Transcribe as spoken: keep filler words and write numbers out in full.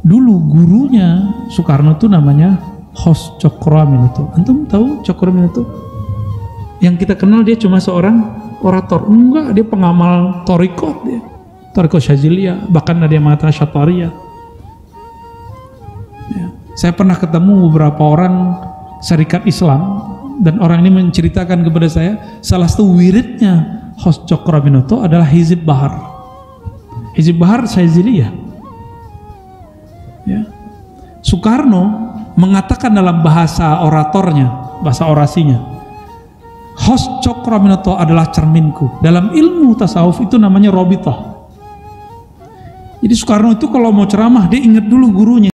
Dulu gurunya Soekarno itu namanya Hos Cokroaminoto. Antum tahu Cokroaminoto? Yang kita kenal dia cuma seorang orator. Enggak, dia pengamal torikot dia. Torikot Syaziliyah, bahkan ada yang mengatakan Syatariyah. Ya. Saya pernah ketemu beberapa orang syarikat Islam dan orang ini menceritakan kepada saya salah satu wiridnya Hos Cokroaminoto adalah Hizib Bahar. Hizib Bahar Syaziliyah. Ya. Soekarno mengatakan dalam bahasa oratornya, bahasa orasinya, Hos Cokroaminoto adalah cerminku. Dalam ilmu tasawuf itu namanya robitoh. Jadi Soekarno itu kalau mau ceramah dia ingat dulu gurunya.